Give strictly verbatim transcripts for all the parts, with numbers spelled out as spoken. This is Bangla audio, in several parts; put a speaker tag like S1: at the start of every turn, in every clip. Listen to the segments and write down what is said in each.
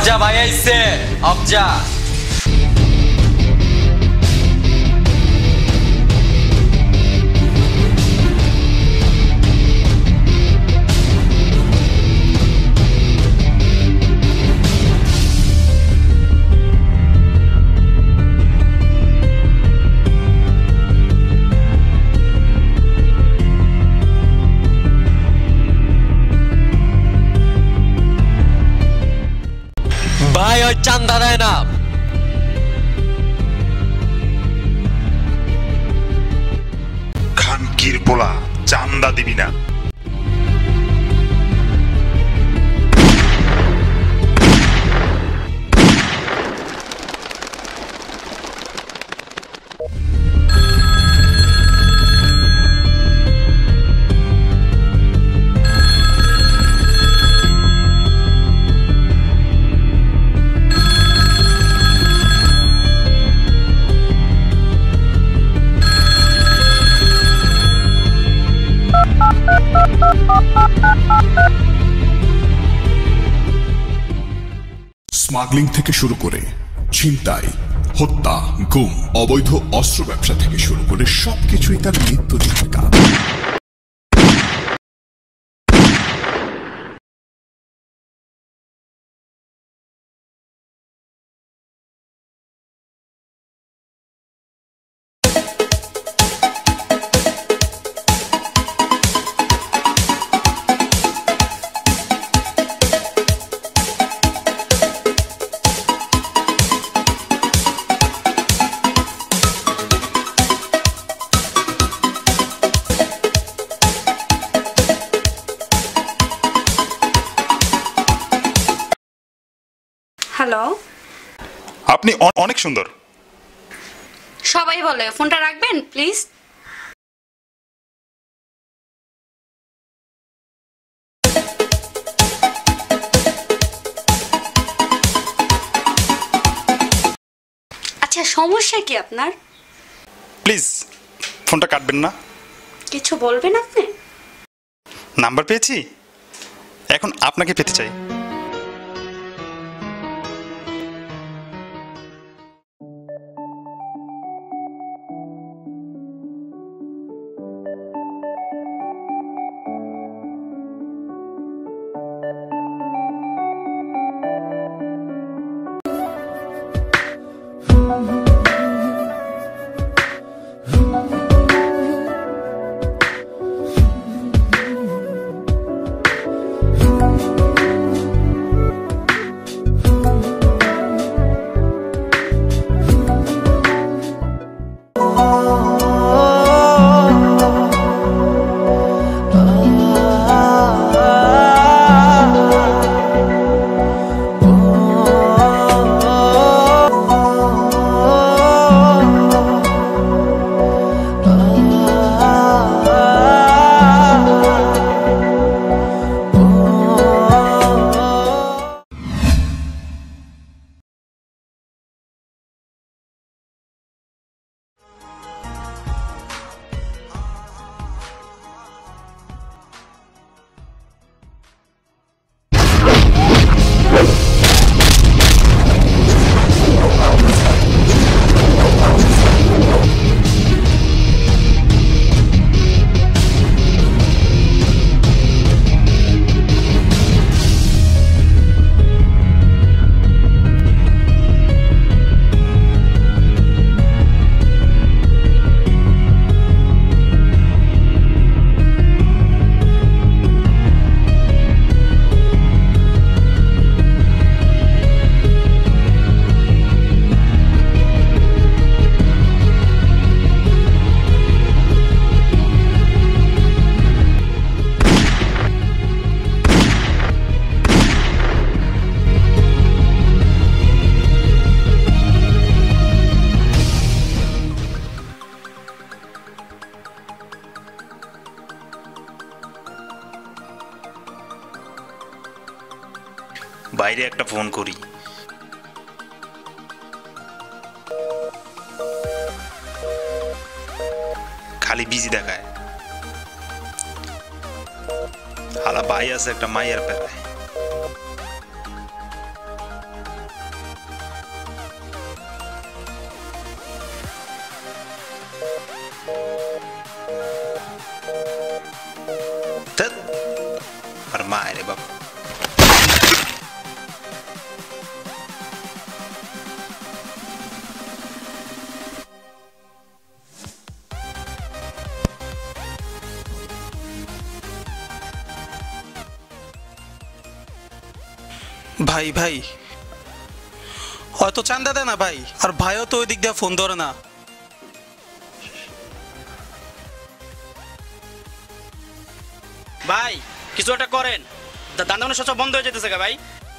S1: আফজা ভাই আইছে আফজা ভাই ওই চান্দা দেয় না
S2: খানকির পোলা চান্দা দিবি না
S3: স্মাগলিং থেকে শুরু করে ছিনতাই, হত্যা, গুম, অবৈধ অস্ত্র ব্যবসা থেকে শুরু করে সবকিছুই তার নিত্যদিনের কাজ।
S4: হ্যালো,
S2: আপনি অনেক সুন্দর।
S4: সবাই বলে। ফোনটা রাখবেন প্লিজ। আচ্ছা, সমস্যা কি আপনার?
S2: প্লিজ ফোনটা কাটবেন না।
S4: কিছু বলবেন আপনি?
S2: নাম্বার পেয়েছি, এখন আপনাকে পেতে চাই। বাইরে একটা ফোন করি। খালি বিজি দেখায়। হালা ভাই আছে একটা মাইয়ার পেলায়। আর মা রে বাবা।
S5: ভাই ভাই হয়তো চান্দা দেয় না ভাই, আর ভাইও তো ওই দিক দিয়ে ফোন ধরে না।
S6: ভাই কিছু একটা করেন, দান্দানো সব বন্ধ হয়ে যেতেছে ভাই।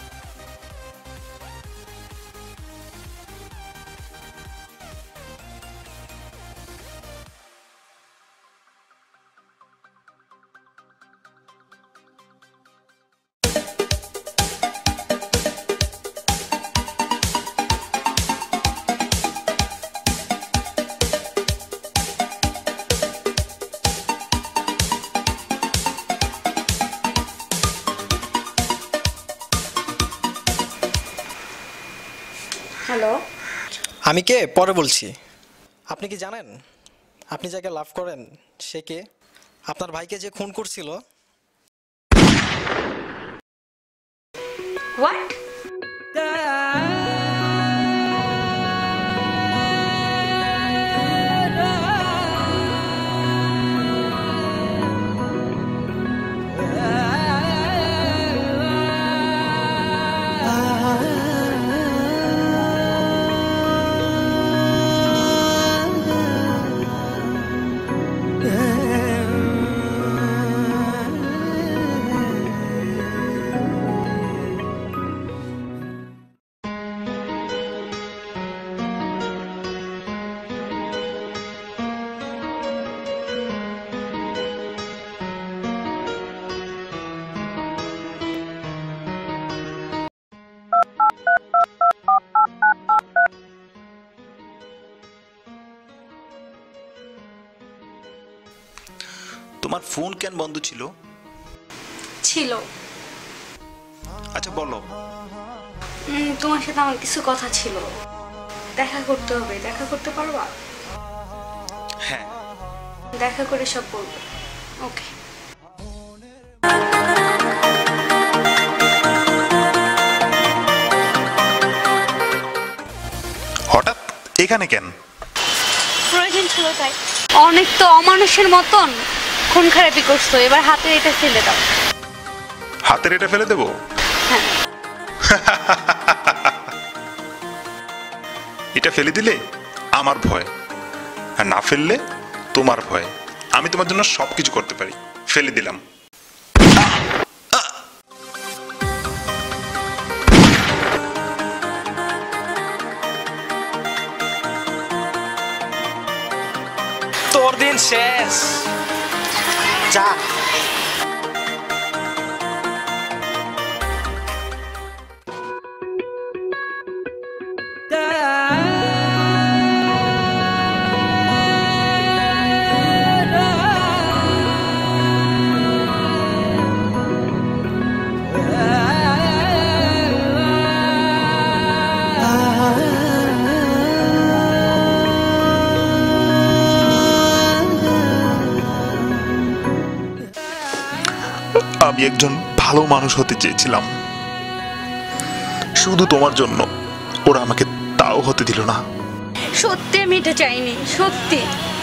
S4: হ্যালো,
S7: আমি কে পরে বলছি। আপনি কি জানেন আপনি যাকে লাভ করেন সে কে? আপনার ভাইকে যে খুন করছিল।
S4: হোয়াট?
S2: তোমার ফোন কেন বন্ধ ছিল?
S4: ছিল।
S2: আচ্ছা বলো।
S4: উম, তোমার সাথে আমার কিছু কথা ছিল, দেখা করতে হবে। দেখা করতে পারবা?
S2: হ্যাঁ।
S4: দেখা করে সব বলবো। ওকে।
S2: হঠাৎ এখানে কেন?
S4: প্রয়োজন ছিল তাই। অনেক তো অমানুষের মতন খুন খারাপি করছো, এবার হাতে এটা ফেলে দাও।
S2: হাতের এটা ফেলে দেবো?
S4: হ্যাঁ।
S2: এটা ফেলে দিলে আমার ভয়, আর না ফেললে তোমার ভয়। আমি তোমার জন্য সবকিছু করতে পারি। ফেলে দিলাম।
S6: তোর দিন শেষ, যা।
S2: আমি একজন ভালো মানুষ হতে চেয়েছিলাম, শুধু তোমার জন্য। ওরা আমাকে তাও হতে দিল না।
S4: সত্যি আমি এটা চাইনি, সত্যি।